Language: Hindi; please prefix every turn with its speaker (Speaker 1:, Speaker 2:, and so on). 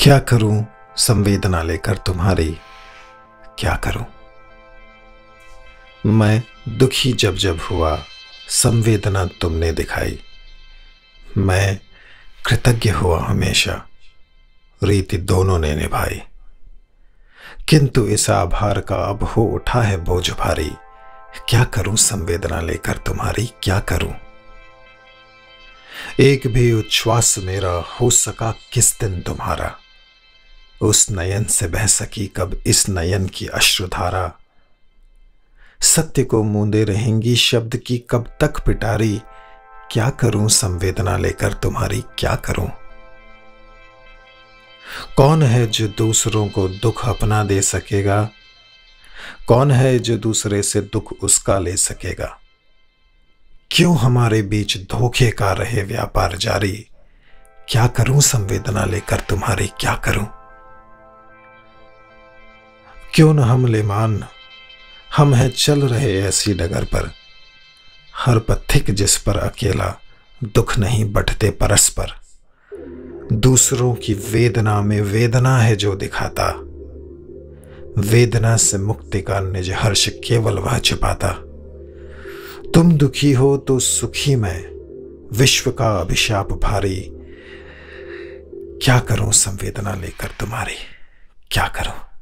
Speaker 1: क्या करूं संवेदना लेकर तुम्हारी, क्या करूं। मैं दुखी जब जब हुआ संवेदना तुमने दिखाई। मैं कृतज्ञ हुआ हमेशा, रीति दोनों ने निभाई। किंतु इस आभार का अब हो उठा है बोझ भारी। क्या करूं संवेदना लेकर तुम्हारी, क्या करूं। एक भी उच्छ्वास मेरा हो सका किस दिन तुम्हारा। उस नयन से बह सकी कब इस नयन की अश्रुधारा। सत्य को मूंदे रहेंगी शब्द की कब तक पिटारी। क्या करूं संवेदना लेकर तुम्हारी, क्या करूं। कौन है जो दूसरों को दुख अपना दे सकेगा। कौन है जो दूसरे से दुख उसका ले सकेगा। क्यों हमारे बीच धोखे का रहे व्यापार जारी। क्या करूं संवेदना लेकर तुम्हारी, क्या करूं। क्यों न हम लेमान, हम हैं चल रहे ऐसी डगर पर। हर पथिक जिस पर अकेला दुख नहीं बंटते परस्पर। दूसरों की वेदना में वेदना है जो दिखाता। वेदना से मुक्ति का निज हर्ष केवल वह छिपाता। तुम दुखी हो तो सुखी मैं, विश्व का अभिशाप भारी। क्या करूं संवेदना लेकर तुम्हारी, क्या करूं।